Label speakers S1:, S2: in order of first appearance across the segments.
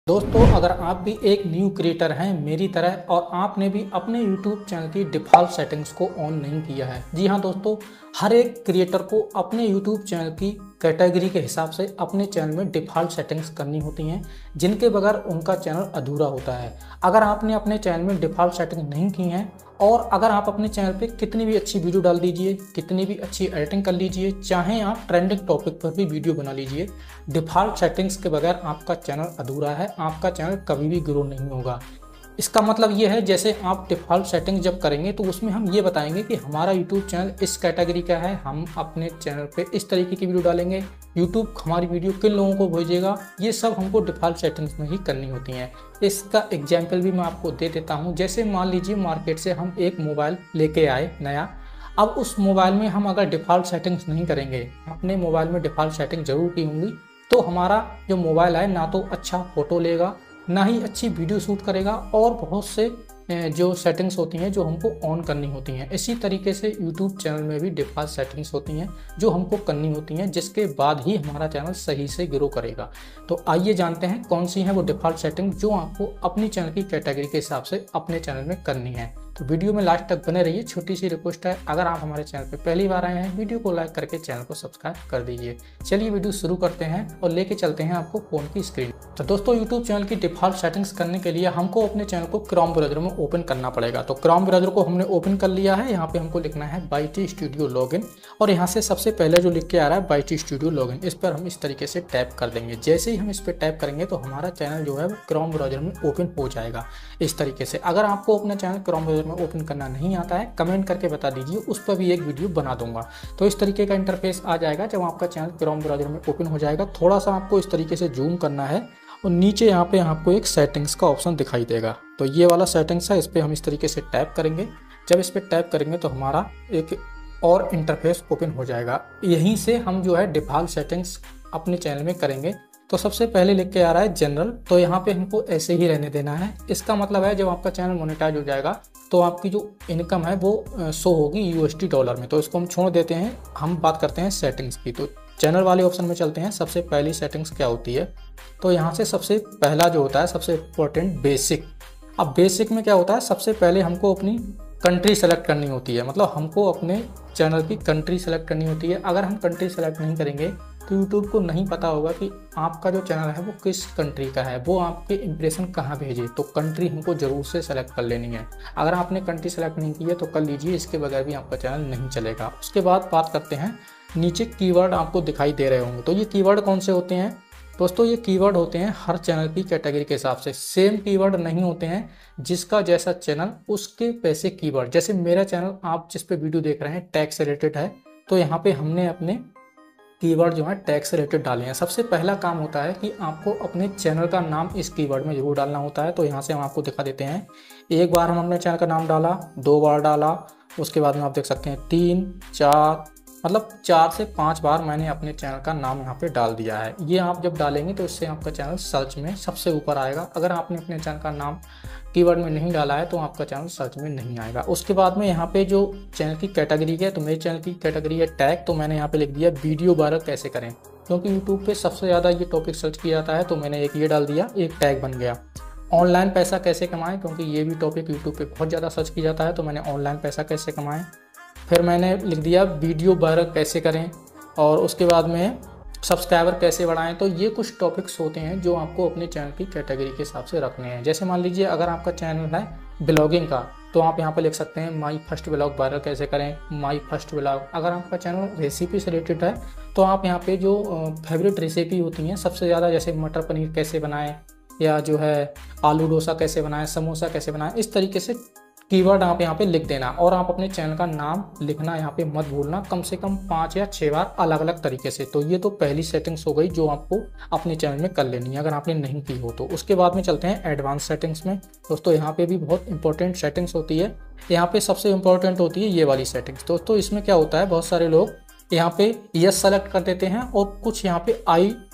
S1: दोस्तों, अगर आप भी एक न्यू क्रिएटर हैं मेरी तरह और आपने भी अपने YouTube चैनल की डिफ़ॉल्ट सेटिंग्स को ऑन नहीं किया है। जी हाँ दोस्तों, हर एक क्रिएटर को अपने YouTube चैनल की कैटेगरी के हिसाब से अपने चैनल में डिफ़ॉल्ट सेटिंग्स करनी होती हैं, जिनके बगैर उनका चैनल अधूरा होता है। अगर आपने अपने चैनल में डिफ़ॉल्ट सेटिंग नहीं की हैं और अगर आप अपने चैनल पे कितनी भी अच्छी वीडियो डाल दीजिए, कितनी भी अच्छी एडिटिंग कर लीजिए, चाहे आप ट्रेंडिंग टॉपिक पर भी वीडियो बना लीजिए, डिफ़ॉल्ट सेटिंग्स के बगैर आपका चैनल अधूरा है, आपका चैनल कभी भी ग्रो नहीं होगा। इसका मतलब ये है, जैसे आप डिफ़ॉल्ट सेटिंग जब करेंगे तो उसमें हम ये बताएंगे कि हमारा यूट्यूब चैनल इस कैटेगरी का है, हम अपने चैनल पे इस तरीके की वीडियो डालेंगे, यूट्यूब हमारी वीडियो किन लोगों को भेजेगा, ये सब हमको डिफ़ॉल्ट सेटिंग्स में ही करनी होती हैं। इसका एग्जाम्पल भी मैं आपको दे देता हूँ। जैसे मान लीजिए मार्केट से हम एक मोबाइल लेके आए नया, अब उस मोबाइल में हम अगर डिफ़ॉल्ट सेटिंग्स नहीं करेंगे, अपने मोबाइल में डिफ़ॉल्ट सेटिंग जरूर की होंगी, तो हमारा जो मोबाइल है ना तो अच्छा फ़ोटो लेगा, ना ही अच्छी वीडियो शूट करेगा और बहुत से जो सेटिंग्स होती हैं जो हमको ऑन करनी होती हैं। इसी तरीके से YouTube चैनल में भी डिफ़ॉल्ट सेटिंग्स होती हैं जो हमको करनी होती हैं, जिसके बाद ही हमारा चैनल सही से ग्रो करेगा। तो आइए जानते हैं कौन सी हैं वो डिफ़ॉल्ट सेटिंग जो आपको अपनी चैनल की कैटेगरी के हिसाब से अपने चैनल में करनी है। तो वीडियो में लास्ट तक बने रहिए। छोटी सी रिक्वेस्ट है, अगर आप हमारे चैनल पर पहली बार आए हैं, वीडियो को लाइक करके चैनल को सब्सक्राइब कर दीजिए। चलिए वीडियो शुरू करते हैं और लेके चलते हैं आपको फ़ोन की स्क्रीन। तो दोस्तों, यूट्यूब चैनल की डिफ़ॉल्ट सेटिंग्स करने के लिए हमको अपने चैनल को क्रोम ब्राउज़र में ओपन करना पड़ेगा। तो क्रोम ब्राउज़र को हमने ओपन कर लिया है। यहाँ पे हमको लिखना है YT स्टूडियो लॉगिन और यहाँ से सबसे पहले जो लिख के आ रहा है YT स्टूडियो लॉगिन, इस पर हम इस तरीके से टैप कर देंगे। जैसे ही हम इस पर टैप करेंगे तो हमारा चैनल जो है वो क्रोम ब्राउज़र में ओपन हो जाएगा इस तरीके से। अगर आपको अपना चैनल क्रोम ब्राउज़र में ओपन करना नहीं आता है, कमेंट करके बता दीजिए, उस पर भी एक वीडियो बना दूंगा। तो इस तरीके का इंटरफेस आ जाएगा जब आपका चैनल क्रोम ब्राउज़र में ओपन हो जाएगा। थोड़ा सा आपको इस तरीके से जूम करना है और नीचे यहाँ पे आपको एक सेटिंग्स का ऑप्शन दिखाई देगा। तो ये वाला सेटिंग्स है, इस पर हम इस तरीके से टैप करेंगे। जब इस पर टैप करेंगे तो हमारा एक और इंटरफेस ओपन हो जाएगा। यहीं से हम जो है डिफ़ॉल्ट सेटिंग्स अपने चैनल में करेंगे। तो सबसे पहले लिख के आ रहा है जनरल, तो यहाँ पे हमको ऐसे ही रहने देना है। इसका मतलब है जब आपका चैनल मोनेटाइज हो जाएगा तो आपकी जो इनकम है वो शो होगी USD डॉलर में। तो इसको हम छोड़ देते हैं, हम बात करते हैं सेटिंग्स की। तो चैनल वाले ऑप्शन में चलते हैं। सबसे पहली सेटिंग्स क्या होती है, तो यहाँ से सबसे पहला जो होता है सबसे इम्पोर्टेंट बेसिक। अब बेसिक में क्या होता है, सबसे पहले हमको अपनी कंट्री सेलेक्ट करनी होती है, मतलब हमको अपने चैनल की कंट्री सेलेक्ट करनी होती है। अगर हम कंट्री सेलेक्ट नहीं करेंगे तो यूट्यूब को नहीं पता होगा कि आपका जो चैनल है वो किस कंट्री का है, वो आपके इंप्रेशन कहाँ भेजे। तो कंट्री हमको ज़रूर से सेलेक्ट कर लेनी है। अगर आपने कंट्री सेलेक्ट नहीं की है तो कर लीजिए, इसके बगैर भी आपका चैनल नहीं चलेगा। उसके बाद बात करते हैं, नीचे कीवर्ड आपको दिखाई दे रहे होंगे। तो ये कीवर्ड कौन से होते हैं दोस्तों, ये कीवर्ड होते हैं हर चैनल की कैटेगरी के हिसाब से। सेम कीवर्ड नहीं होते हैं, जिसका जैसा चैनल उसके वैसे कीवर्ड। जैसे मेरा चैनल आप जिस पे वीडियो देख रहे हैं टैग से रिलेटेड है, तो यहाँ पे हमने अपने कीवर्ड जो है टैग से रिलेटेड डाले हैं। सबसे पहला काम होता है कि आपको अपने चैनल का नाम इस कीवर्ड में जरूर डालना होता है। तो यहाँ से हम आपको दिखा देते हैं। एक बार हम अपने चैनल का नाम डाला, 2 बार डाला, उसके बाद में आप देख सकते हैं 3, 4, मतलब 4 से 5 बार मैंने अपने चैनल का नाम यहाँ पे डाल दिया है। ये आप जब डालेंगे तो इससे आपका चैनल सर्च में सबसे ऊपर आएगा। अगर आपने अपने चैनल का नाम कीवर्ड में नहीं डाला है तो आपका चैनल सर्च में नहीं आएगा। उसके बाद में यहाँ पे जो चैनल की कैटेगरी है, तो मेरे चैनल की कैटेगरी है टैग, तो मैंने यहाँ पे लिख दिया वीडियो वायरल कैसे करें, क्योंकि यूट्यूब पे सबसे ज़्यादा ये टॉपिक सर्च किया जाता है। तो मैंने एक ये डाल दिया, एक टैग बन गया। ऑनलाइन पैसा कैसे कमाएं, क्योंकि ये भी टॉपिक यूट्यूब पे बहुत ज़्यादा सर्च किया जाता है, तो मैंने ऑनलाइन पैसा कैसे कमाएं। फिर मैंने लिख दिया वीडियो वायरल कैसे करें, और उसके बाद में सब्सक्राइबर कैसे बढ़ाएं। तो ये कुछ टॉपिक्स होते हैं जो आपको अपने चैनल की कैटेगरी के हिसाब से रखने हैं। जैसे मान लीजिए अगर आपका चैनल है ब्लॉगिंग का, तो आप यहाँ पर लिख सकते हैं माई फर्स्ट ब्लॉग वायरल कैसे करें, माई फर्स्ट ब्लॉग। अगर आपका चैनल रेसिपी से रिलेटेड है तो आप यहाँ पे जो फेवरेट रेसिपी होती हैं सबसे ज़्यादा, जैसे मटर पनीर कैसे बनाएं, या जो है आलू डोसा कैसे बनाएं, समोसा कैसे बनाएं, इस तरीके से कीवर्ड आप यहाँ पे लिख देना। और आप अपने चैनल का नाम लिखना यहाँ पे मत भूलना, कम से कम 5 या 6 बार अलग अलग तरीके से। तो ये तो पहली सेटिंग्स हो गई जो आपको अपने चैनल में कर लेनी है अगर आपने नहीं की हो तो। उसके बाद में चलते हैं एडवांस सेटिंग्स में। दोस्तों, यहाँ पे भी बहुत इंपॉर्टेंट सेटिंग्स होती है। यहाँ पे सबसे इंपॉर्टेंट होती है ये वाली सेटिंग्स। दोस्तों, इसमें क्या होता है, बहुत सारे लोग यहाँ पे यस सेलेक्ट कर देते हैं और कुछ यहाँ पे आई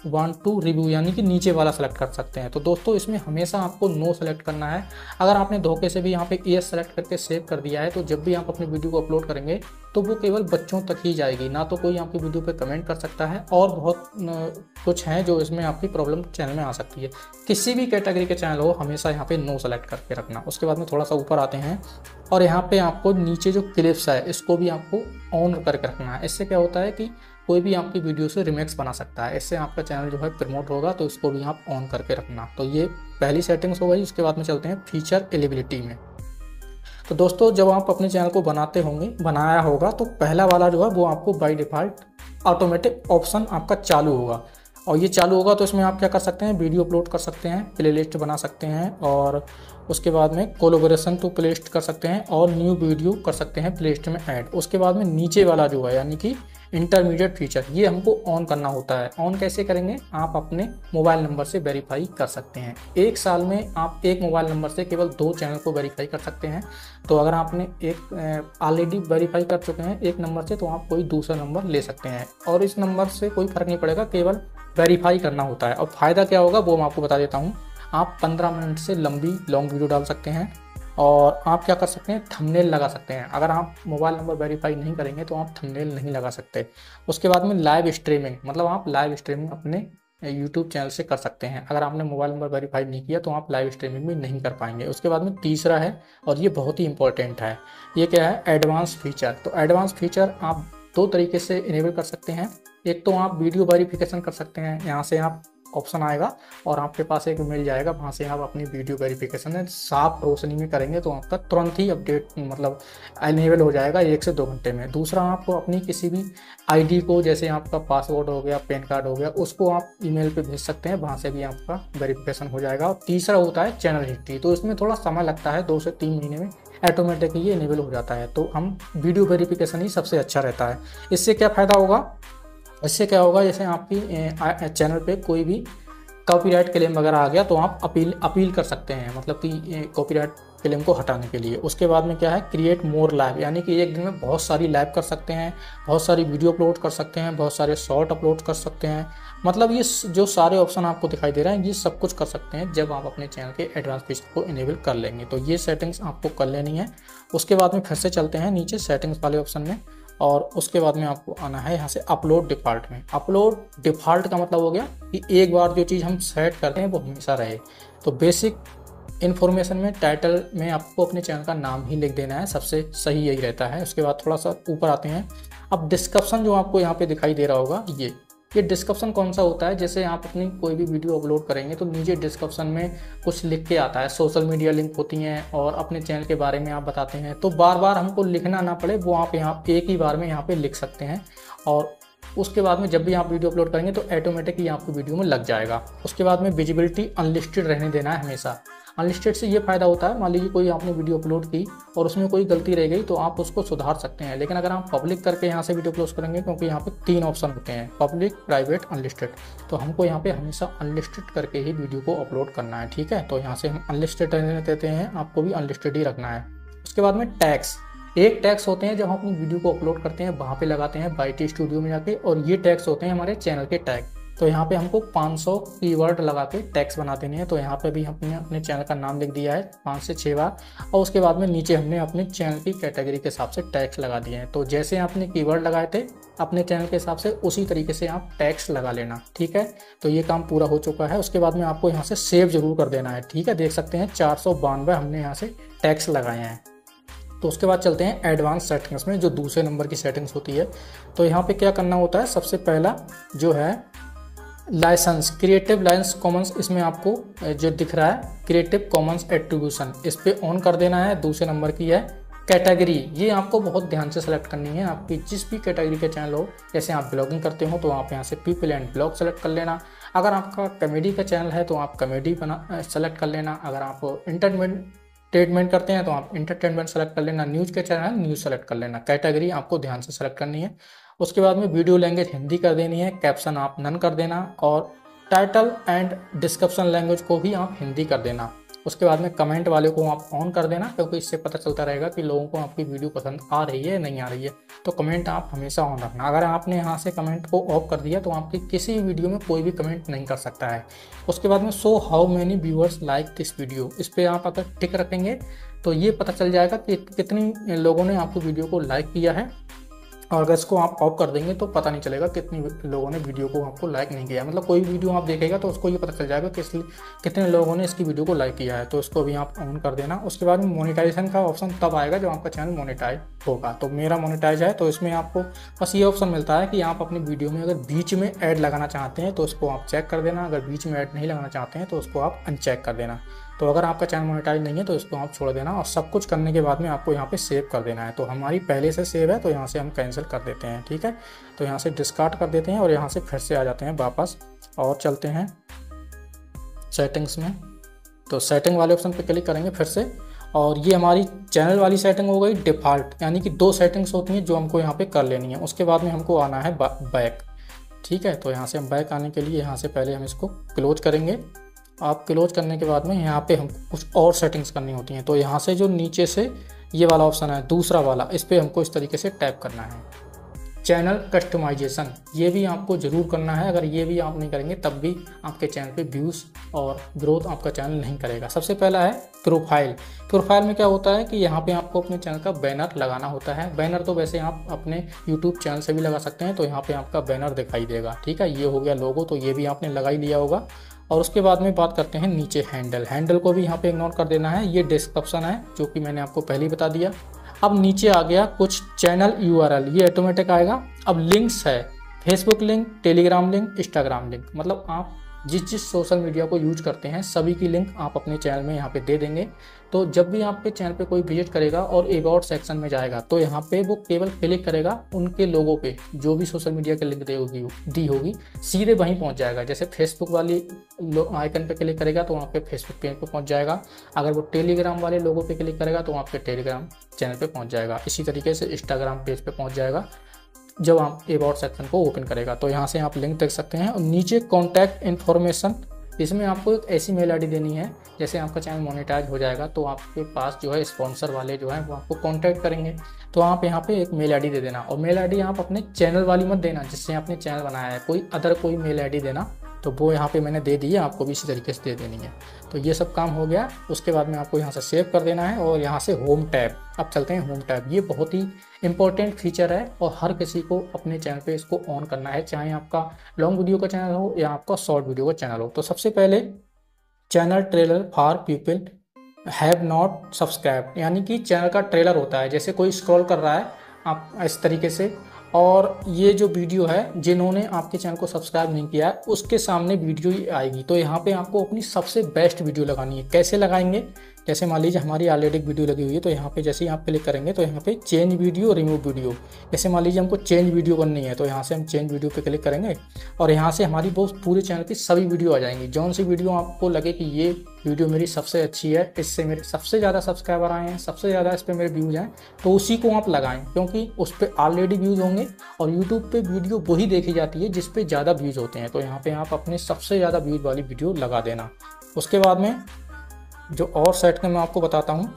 S1: वांट टू रिव्यू यानी कि नीचे वाला सेलेक्ट कर सकते हैं। तो दोस्तों इसमें हमेशा आपको नो सेलेक्ट करना है। अगर आपने धोखे से भी यहाँ पे येस सेलेक्ट करके सेव कर दिया है तो जब भी आप अपनी वीडियो को अपलोड करेंगे तो वो केवल बच्चों तक ही जाएगी, ना तो कोई आपकी वीडियो पे कमेंट कर सकता है, और बहुत कुछ है जो इसमें आपकी प्रॉब्लम चैनल में आ सकती है। किसी भी कैटेगरी के चैनल हो हमेशा यहाँ पे नो सेलेक्ट करके रखना। उसके बाद में थोड़ा सा ऊपर आते हैं और यहाँ पे आपको नीचे जो क्लिप्स है इसको भी आपको ऑन करके रखना है। इससे क्या होता है कि कोई भी आपकी वीडियो से रिमिक्स बना सकता है, इससे आपका चैनल जो है प्रमोट होगा, तो इसको भी आप ऑन करके रखना। तो ये पहली सेटिंग्स हो गई। उसके बाद में चलते हैं फीचर एलिजिबिलिटी में। तो दोस्तों जब आप अपने चैनल को बनाया होगा तो पहला वाला जो है वो आपको बाय डिफ़ॉल्ट ऑटोमेटिक ऑप्शन आपका चालू होगा, और ये चालू होगा तो इसमें आप क्या कर सकते हैं, वीडियो अपलोड कर सकते हैं, प्लेलिस्ट बना सकते हैं, और उसके बाद में कोलैबोरेशन टू प्लेलिस्ट कर सकते हैं, और न्यू वीडियो कर सकते हैं प्लेलिस्ट में ऐड। उसके बाद में नीचे वाला जो है यानी कि इंटरमीडिएट फीचर, ये हमको ऑन करना होता है। ऑन कैसे करेंगे, आप अपने मोबाइल नंबर से वेरीफाई कर सकते हैं। एक साल में आप एक मोबाइल नंबर से केवल 2 चैनल को वेरीफाई कर सकते हैं। तो अगर आपने एक ऑलरेडी वेरीफाई कर चुके हैं एक नंबर से, तो आप कोई दूसरा नंबर ले सकते हैं, और इस नंबर से कोई फर्क नहीं पड़ेगा, केवल वेरीफाई करना होता है। और फ़ायदा क्या होगा वो मैं आपको बता देता हूँ। आप 15 मिनट से लॉन्ग वीडियो डाल सकते हैं, और आप क्या कर सकते हैं, थंबनेल लगा सकते हैं। अगर आप मोबाइल नंबर वेरीफाई नहीं करेंगे तो आप थंबनेल नहीं लगा सकते। उसके बाद में लाइव स्ट्रीमिंग, मतलब आप लाइव स्ट्रीमिंग अपने यूट्यूब चैनल से कर सकते हैं। अगर आपने मोबाइल नंबर वेरीफाई नहीं किया तो आप लाइव स्ट्रीमिंग भी नहीं कर पाएंगे। उसके बाद में तीसरा है, और ये बहुत ही इंपॉर्टेंट है, ये क्या है, एडवांस फीचर। तो एडवांस फीचर आप 2 तरीके से इनेबल कर सकते हैं। एक तो आप वीडियो वेरिफिकेशन कर सकते हैं, यहाँ से आप ऑप्शन आएगा और आपके पास एक मिल जाएगा, वहाँ से आप अपनी वीडियो वेरिफिकेशन साफ रोशनी में करेंगे तो आपका तुरंत ही अपडेट मतलब इनेबल हो जाएगा 1 से 2 घंटे में। दूसरा, आपको अपनी किसी भी आईडी को, जैसे आपका पासवर्ड हो गया, पैन कार्ड हो गया, उसको आप ईमेल पे भेज सकते हैं, वहाँ से भी आपका वेरिफिकेशन हो जाएगा। और तीसरा होता है चैनल हिस्ट्री, तो इसमें थोड़ा समय लगता है, 2 से 3 महीने में ऑटोमेटिक ये इनेबल हो जाता है। तो हम वीडियो वेरिफिकेशन ही सबसे अच्छा रहता है। इससे क्या फ़ायदा होगा, इससे क्या होगा, जैसे आपकी चैनल पे कोई भी कॉपीराइट क्लेम वगैरह आ गया तो आप अपील कर सकते हैं, मतलब कि कॉपीराइट क्लेम को हटाने के लिए। उसके बाद में क्या है, क्रिएट मोर लाइव, यानी कि एक दिन में बहुत सारी लाइव कर सकते हैं, बहुत सारी वीडियो अपलोड कर सकते हैं, बहुत सारे शॉर्ट अपलोड कर सकते हैं। मतलब ये जो सारे ऑप्शन आपको दिखाई दे रहे हैं ये सब कुछ कर सकते हैं जब आप अपने चैनल के एडवांस फीचर को इनेबल कर लेंगे। तो ये सेटिंग्स आपको कर लेनी है। उसके बाद में फिर से चलते हैं नीचे सेटिंग्स वाले ऑप्शन में, और उसके बाद में आपको आना है यहाँ से अपलोड डिफ़ॉल्ट में। अपलोड डिफ़ॉल्ट का मतलब हो गया कि एक बार जो चीज़ हम सेट करते हैं वो हमेशा रहे। तो बेसिक इन्फॉर्मेशन में टाइटल में आपको अपने चैनल का नाम ही लिख देना है, सबसे सही यही रहता है। उसके बाद थोड़ा सा ऊपर आते हैं। अब डिस्क्रिप्शन जो आपको यहाँ पे दिखाई दे रहा होगा, ये डिस्क्रिप्शन कौन सा होता है, जैसे आप अपनी कोई भी वीडियो अपलोड करेंगे तो नीचे डिस्क्रिप्शन में कुछ लिख के आता है, सोशल मीडिया लिंक होती हैं और अपने चैनल के बारे में आप बताते हैं, तो बार बार हमको लिखना ना पड़े, वो आप यहाँ एक ही बार में यहाँ पे लिख सकते हैं। और उसके बाद में जब भी आप वीडियो अपलोड करेंगे तो ऑटोमेटिकली आपकी वीडियो में लग जाएगा। उसके बाद में विजिबिलिटी अनलिस्टेड रहने देना है हमेशा। अनलिस्टेड से ये फ़ायदा होता है, मान लीजिए कोई आपने वीडियो अपलोड की और उसमें कोई गलती रह गई तो आप उसको सुधार सकते हैं। लेकिन अगर आप पब्लिक करके यहाँ से वीडियो क्लोज करेंगे, क्योंकि यहाँ पे 3 ऑप्शन होते हैं, पब्लिक, प्राइवेट, अनलिस्टेड, तो हमको यहाँ पे हमेशा अनलिस्टेड करके ही वीडियो को अपलोड करना है। ठीक है, तो यहाँ से हम अनलिस्टेड रहने देते हैं, आपको भी अनलिस्टेड ही रखना है। उसके बाद में टैग्स, एक टैग्स होते हैं जब हम अपनी वीडियो को अपलोड करते हैं वहाँ पे लगाते हैं YT स्टूडियो में जाके, और ये टैग्स होते हैं हमारे चैनल के टैग। तो यहाँ पे हमको 500 कीवर्ड लगा के टैग्स बना देने हैं। तो यहाँ पे भी हमने अपने चैनल का नाम लिख दिया है 5 से 6 बार, और उसके बाद में नीचे हमने अपने चैनल की कैटेगरी के हिसाब से टैग्स लगा दिए हैं। तो जैसे आपने कीवर्ड लगाए थे अपने चैनल के हिसाब से, उसी तरीके से आप टैग्स लगा लेना। ठीक है, तो ये काम पूरा हो चुका है। उसके बाद में आपको यहाँ से सेव जरूर कर देना है। ठीक है, देख सकते हैं 492 हमने यहाँ से टैग्स लगाए हैं। तो उसके बाद चलते हैं एडवांस सेटिंग्स में, जो दूसरे नंबर की सेटिंग्स होती है। तो यहाँ पे क्या करना होता है, सबसे पहला जो है लाइसेंस, क्रिएटिव लाइसेंस कॉमन्स, इसमें आपको जो दिख रहा है क्रिएटिव कॉमन्स एट्रीब्यूशन, इस पर ऑन कर देना है। दूसरे नंबर की है कैटेगरी, ये आपको बहुत ध्यान से सेलेक्ट करनी है। आपकी जिस भी कैटेगरी के चैनल हो, जैसे आप ब्लॉगिंग करते हो तो आप यहाँ से पीपल एंड ब्लॉग सेलेक्ट कर लेना। अगर आपका कॉमेडी का चैनल है तो आप कॉमेडी सेलेक्ट कर लेना। अगर आप एंटरटेनमेंट करते हैं तो आप एंटरटेनमेंट सेलेक्ट कर लेना। न्यूज़ के चैनल है, न्यूज़ सेलेक्ट कर लेना। कैटेगरी आपको ध्यान से सेलेक्ट करनी है। उसके बाद में वीडियो लैंग्वेज हिंदी कर देनी है, कैप्शन आप नन कर देना, और टाइटल एंड डिस्क्रिप्शन लैंग्वेज को भी आप हिंदी कर देना। उसके बाद में कमेंट वाले को आप ऑन कर देना, क्योंकि इससे पता चलता रहेगा कि लोगों को आपकी वीडियो पसंद आ रही है नहीं आ रही है। तो कमेंट आप हमेशा ऑन रखना। अगर आपने यहाँ से कमेंट को ऑफ कर दिया तो आपकी किसी वीडियो में कोई भी कमेंट नहीं कर सकता है। उसके बाद में show how many viewers like this video, इस पर आप अगर टिक रखेंगे तो ये पता चल जाएगा कि कितनी लोगों ने आपकी वीडियो को लाइक किया है। और अगर इसको आप ऑफ कर देंगे तो पता नहीं चलेगा कितनी लोगों ने वीडियो को आपको लाइक नहीं किया। मतलब कोई वीडियो आप देखेगा तो उसको ये पता चल जाएगा कि कितने लोगों ने इसकी वीडियो को लाइक किया है। तो इसको भी आप ऑन कर देना। उसके बाद में मोनेटाइजेशन का ऑप्शन तब आएगा जब आपका चैनल मोनेटाइज होगा। तो मेरा मोनेटाइज है, तो इसमें आपको बस ये ऑप्शन मिलता है कि आप अपनी वीडियो में अगर बीच में ऐड लगाना चाहते हैं तो उसको आप चेक कर देना। अगर बीच में ऐड नहीं लगाना चाहते हैं तो उसको आप अनचेक कर देना। तो अगर आपका चैनल मोनेटाइज नहीं है तो इसको आप छोड़ देना। और सब कुछ करने के बाद में आपको यहाँ पे सेव कर देना है। तो हमारी पहले से सेव है तो यहाँ से हम कैंसिल कर देते हैं, ठीक है। तो यहाँ से डिस्कार्ड कर देते हैं और यहाँ से फिर से आ जाते हैं वापस और चलते हैं सेटिंग्स में। तो सेटिंग वाले ऑप्शन पे क्लिक करेंगे फिर से, और ये हमारी चैनल वाली सेटिंग हो गई डिफ़ॉल्ट, यानी कि 2 सेटिंग्स होती हैं जो हमको यहाँ पे कर लेनी है। उसके बाद में हमको आना है बैक, ठीक है। तो यहाँ से हम बैक आने के लिए यहाँ से पहले हम इसको क्लोज करेंगे। आप क्लोज करने के बाद में यहाँ पे हमको कुछ और सेटिंग्स करनी होती हैं। तो यहाँ से जो नीचे से ये वाला ऑप्शन है दूसरा वाला, इस पर हमको इस तरीके से टैप करना है। चैनल कस्टमाइजेशन, ये भी आपको ज़रूर करना है। अगर ये भी आप नहीं करेंगे तब भी आपके चैनल पे व्यूज़ और ग्रोथ आपका चैनल नहीं करेगा। सबसे पहला है प्रोफाइल। प्रोफाइल में क्या होता है कि यहाँ पे आपको अपने चैनल का बैनर लगाना होता है। बैनर तो वैसे आप अपने यूट्यूब चैनल से भी लगा सकते हैं। तो यहाँ पे आपका बैनर दिखाई देगा, ठीक है। ये हो गया लोगो, तो ये भी आपने लगा ही लिया होगा। और उसके बाद में बात करते हैं नीचे हैंडल को भी यहाँ पे इग्नोर कर देना है। ये डिस्क्रिप्शन है जो कि मैंने आपको पहले ही बता दिया। अब नीचे आ गया कुछ चैनल URL, ये ऑटोमेटिक आएगा। अब लिंक्स है, Facebook link, Telegram link, Instagram link, मतलब आप जिस सोशल मीडिया को यूज करते हैं सभी की लिंक आप अपने चैनल में यहाँ पे दे देंगे। तो जब भी आपके चैनल पे कोई विजिट करेगा और अबाउट सेक्शन में जाएगा तो यहाँ पे वो केवल क्लिक करेगा उनके लोगों पे, जो भी सोशल मीडिया की लिंक दी होगी सीधे वहीं पहुँच जाएगा। जैसे फेसबुक वाली आइकन पे क्लिक करेगा तो वहाँ पे फेसबुक पेज पे पहुँच जाएगा। अगर वो टेलीग्राम वाले लोगों पे क्लिक करेगा तो वहाँ पे टेलीग्राम चैनल पे पहुँच जाएगा। इसी तरीके से इंस्टाग्राम पेज पे पहुँच जाएगा जब आप अबाउट सेक्शन को ओपन करेगा। तो यहाँ से आप लिंक देख सकते हैं। और नीचे कॉन्टैक्ट इन्फॉर्मेशन, इसमें आपको एक ऐसी मेल आईडी देनी है, जैसे आपका चैनल मोनेटाइज हो जाएगा तो आपके पास जो है स्पॉन्सर वाले जो है वो आपको कांटेक्ट करेंगे। तो आप यहाँ पे एक मेल आईडी दे देना। और मेल आईडी आप अपने चैनल वाली मत देना जिससे आपने चैनल बनाया है, कोई मेल आईडी देना। तो वो यहाँ पे मैंने दे दी है, आपको भी इसी तरीके से दे देनी है। तो ये सब काम हो गया। उसके बाद में आपको यहाँ से सेव कर देना है और यहाँ से होम टैब। अब चलते हैं होम टैब। ये बहुत ही इंपॉर्टेंट फीचर है और हर किसी को अपने चैनल पे इसको ऑन करना है, चाहे आपका लॉन्ग वीडियो का चैनल हो या आपका शॉर्ट वीडियो का चैनल हो। तो सबसे पहले channel trailer for people have not subscribe, यानी कि चैनल का ट्रेलर होता है, जैसे कोई स्क्रॉल कर रहा है आप इस तरीके से, और ये जो वीडियो है जिन्होंने आपके चैनल को सब्सक्राइब नहीं किया है उसके सामने वीडियो ही आएगी। तो यहाँ पे आपको अपनी सबसे बेस्ट वीडियो लगानी है। कैसे लगाएंगे, जैसे मान लीजिए हमारी ऑलरेडी वीडियो लगी हुई है तो यहाँ पे जैसे ही आप क्लिक करेंगे तो यहाँ पे चेंज वीडियो, रिमूव वीडियो, जैसे मान लीजिए हमको चेंज वीडियो करनी है तो यहाँ से हम चेंज वीडियो पे क्लिक करेंगे और यहाँ से हमारी वो पूरे चैनल की सभी वीडियो आ जाएंगी। जौन सी वीडियो आपको लगे कि ये वीडियो मेरी सबसे अच्छी है, इससे मेरे सबसे ज़्यादा सब्सक्राइबर आए हैं, सबसे ज़्यादा इस पर मेरे व्यूज़ हैं, तो उसी को आप लगाएं, क्योंकि उस पर ऑलरेडी व्यूज़ होंगे और यूट्यूब पे वीडियो वही देखी जाती है जिस पे ज़्यादा व्यूज़ होते हैं। तो यहाँ पे आप अपने सबसे ज़्यादा व्यूज़ वाली वीडियो लगा देना। उसके बाद में जो और सेटिंग मैं आपको बताता हूँ,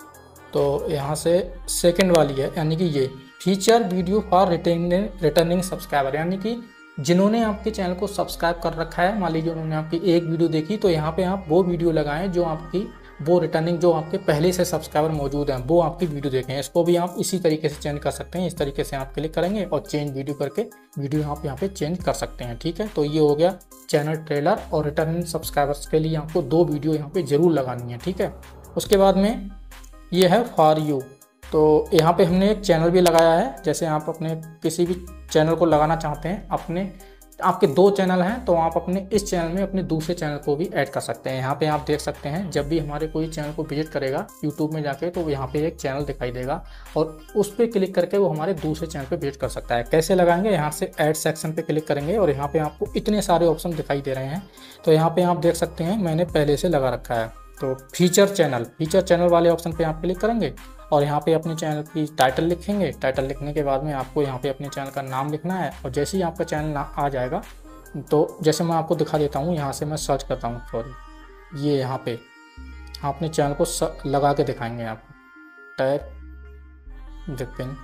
S1: तो यहाँ से सेकंड वाली है, यानी कि ये feature video for returning subscriber, यानी कि जिन्होंने आपके चैनल को सब्सक्राइब कर रखा है, मान लीजिए उन्होंने आपकी एक वीडियो देखी तो यहाँ पे आप वो वीडियो लगाएं जो आपकी वो रिटर्निंग जो आपके पहले से सब्सक्राइबर मौजूद हैं वो आपकी वीडियो देखें। इसको भी आप इसी तरीके से चेंज कर सकते हैं। इस तरीके से आप क्लिक करेंगे और चेंज वीडियो करके वीडियो आप यहाँ पे चेंज कर सकते हैं, ठीक है। तो ये हो गया चैनल ट्रेलर और रिटर्निंग सब्सक्राइबर्स के लिए आपको 2 वीडियो यहाँ पे ज़रूर लगानी है, ठीक है। उसके बाद में ये है फॉर यू, तो यहाँ पे हमने एक चैनल भी लगाया है। जैसे आप अपने किसी भी चैनल को लगाना चाहते हैं, आपके 2 चैनल हैं तो आप अपने इस चैनल में अपने दूसरे चैनल को भी ऐड कर सकते हैं। यहाँ पे आप देख सकते हैं जब भी हमारे कोई चैनल को विजिट करेगा यूट्यूब में जाके तो यहाँ पे एक चैनल दिखाई देगा और उस पर क्लिक करके वो हमारे दूसरे चैनल पे विजिट कर सकता है। कैसे लगाएंगे, यहाँ से ऐड सेक्शन पे क्लिक करेंगे और यहाँ पे आपको इतने सारे ऑप्शन दिखाई दे रहे हैं। तो यहाँ पे आप देख सकते हैं मैंने पहले से लगा रखा है। तो फीचर चैनल वाले ऑप्शन पे आप क्लिक करेंगे और यहाँ पे अपने चैनल की टाइटल लिखेंगे। टाइटल लिखने के बाद में आपको यहाँ पे अपने चैनल का नाम लिखना है और जैसे ही आपका चैनल आ जाएगा तो जैसे मैं आपको दिखा देता हूँ, यहाँ से मैं सर्च करता हूँ, सॉरी ये यहाँ पे आपने चैनल को लगा के दिखाएंगे आपको। टैप द पिन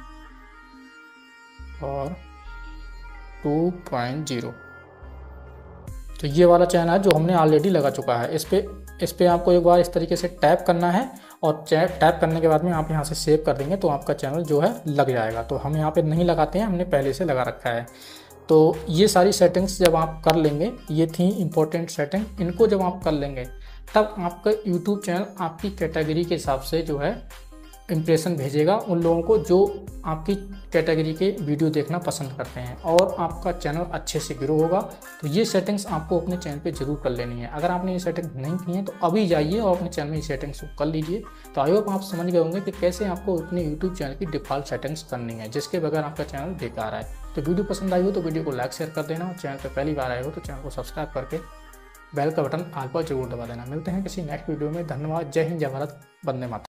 S1: और 2.0, तो ये वाला चैनल है जो हमने ऑलरेडी लगा चुका है। इस पे आपको एक बार इस तरीके से टैप करना है और टैप करने के बाद में आप यहाँ से सेव कर देंगे तो आपका चैनल जो है लग जाएगा। तो हम यहाँ पे नहीं लगाते हैं, हमने पहले से लगा रखा है। तो ये सारी सेटिंग्स जब आप कर लेंगे, ये थी इम्पोर्टेंट सेटिंग, इनको जब आप कर लेंगे तब आपका यूट्यूब चैनल आपकी कैटेगरी के हिसाब से जो है इम्प्रेशन भेजेगा उन लोगों को जो आपकी कैटेगरी के वीडियो देखना पसंद करते हैं, और आपका चैनल अच्छे से ग्रो होगा। तो ये सेटिंग्स आपको अपने चैनल पे जरूर कर लेनी है। अगर आपने ये सेटिंग नहीं की है तो अभी जाइए और अपने चैनल में ये सेटिंग्स कर लीजिए। तो आई होप आप समझ गए होंगे कि कैसे आपको अपने यूट्यूब चैनल की डिफ़ॉल्ट सेटिंग्स करनी है, जिसके बगैर आपका चैनल बेकार है। तो वीडियो पसंद आई हो तो वीडियो को लाइक शेयर कर देना, और चैनल पर पहली बार आए हो तो चैनल को सब्सक्राइब करके बेल का बटन ऑल पर जरूर दबा देना। मिलते हैं किसी नेक्स्ट वीडियो में। धन्यवाद। जय हिंद, जय भारत, वंदे मातरम।